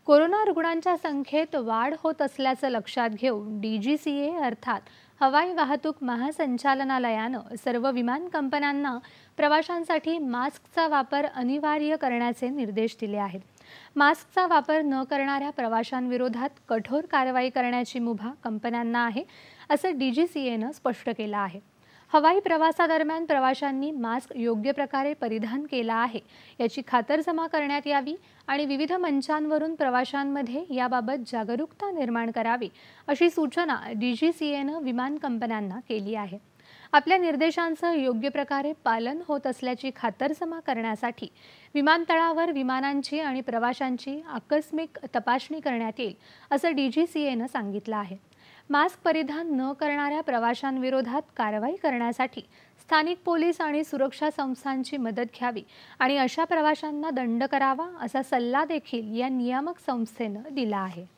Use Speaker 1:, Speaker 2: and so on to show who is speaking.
Speaker 1: Corona रुग्णांच्या संख्येत वाढ होत असल्याचं लक्षात घेऊन DGCA अर्थात हवाई वाहतूक महासंचालनालयानं सर्व विमान कंपन्यांना प्रवाशांसाठी मास्कचा वापर अनिवार्य करण्याचे निर्देश दिले आहेत। मास्कचा वापर न करणाऱ्या प्रवाशांविरोधात कठोर कारवाई करण्याची मुभा कंपन्यांना आहे, असं DGCAनं स्पष्ट केलं आहे। हवाई प्रवासादरम्यान प्रवाशांनी मास्क योग्य प्रकारे परिधान केला आहे याची खातरजमा करण्यात यावी आणि विविध मंचांवरून प्रवाशांमध्ये याबाबत जागरूकता निर्माण करावी, अशी सूचना DGCAनं विमान कंपन्यांना केली आहे। आपल्या निर्देशांचं योग्य प्रकारे पालन होत असल्याची खातरजमा करण्यासाठी विमानतळावर विमानांची आणि प्रवाशांची आकस्मिक तपासणी करण्यात येईल, असं DGCAनं सांगितलं आहे। मास्क परिधान न करणाऱ्या प्रवाशांविरोधात कारवाई करण्यासाठी स्थानिक पोलीस आणि सुरक्षा संस्थांची मदत घ्यावी आणि अशा प्रवाशांना दंड करावा, असा सल्ला देखील या नियामक संस्थेनं दिला आहे।